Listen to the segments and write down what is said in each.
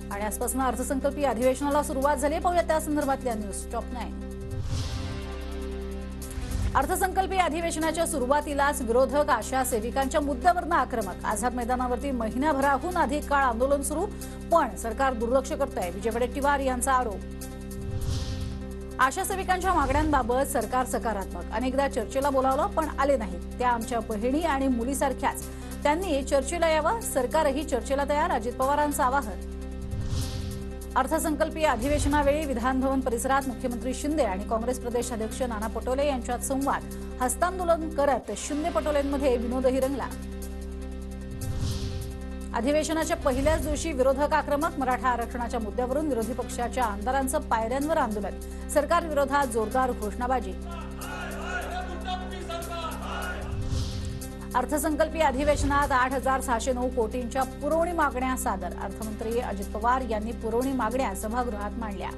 आणि आजपासून अर्थसंकल्पीय अधिवेशनाला सुरुवात झाली आहे। पाहूया त्या संदर्भातल्या न्यूज टॉप 9। अर्थसंकल्पीय अधिवेशनाच्या सुरुवातीलाच विरोधक आशा सेविकांच्या मुद्द्यावरून आक्रमक। आझाद मैदानावरती महिनाभराहून अधिक काळ आंदोलन सुरू, पण सरकार दुर्लक्ष करतंय, विजय वडेट्टीवार यांचा आरोप। आशा सेविकांच्या मागण्यांबाबत सरकार सकारात्मक, अनेकदा चर्चेला बोलावलं पण आले नाही। त्या आमच्या बहिणी आणि मुलीसारख्याच, त्यांनी चर्चेला यावं, सरकारही चर्चेला तयार, अजित पवारांचं आवाहन। अर्थसंकल्पीय अधिवेशनावेळी विधानभवन परिसरात मुख्यमंत्री शिंदे आणि काँग्रेस प्रदेश अध्यक्ष नाना पटोले यांच्यात संवाद, हस्तांदोलन करत शिंदे पटोलेंमध्ये विनोदही रंगला। अधिवेशनाच्या पहिल्याच दिवशी विरोधक आक्रमक। मराठा आरक्षणाच्या मुद्द्यावरून विरोधी पक्षाच्या आमदारांचं पायऱ्यांवर आंदोलन, सरकार विरोधात जोरदार घोषणाबाजी। अर्थसंकल्पीय अधिवेशनात 8,609 कोटींच्या पुरवणी मागण्या सादर। अर्थमंत्री अजित पवार यांनी पुरवणी मागण्या सभागृहात मांडल्या।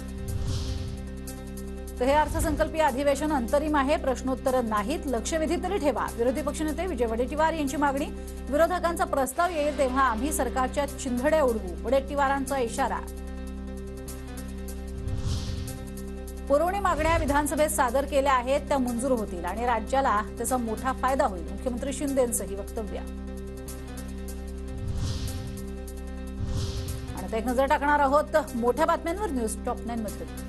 तर हे अर्थसंकल्पीय अधिवेशन अंतरिम आहे, प्रश्नोत्तर नाहीत, लक्षवेधी तरी ठेवा। विरोधी पक्षनेते विजय वडेट्टीवार यांची मागणी, विरोधकांचा प्रस्ताव येईल तेव्हा आम्ही सरकारच्या चिंधड्या उडवू, वडेट्टीवारांचा इशारा। पुरवणी मागण्या विधानसभेत सादर केल्या आहेत, त्या मंजूर होतील आणि राज्याला त्याचा मोठा फायदा होईल, मुख्यमंत्री शिंदेंचंही वक्तव्य। आणि आता एक नजर टाकणार आहोत मोठ्या बातम्यांवर न्यूज टॉप 9 मध्ये।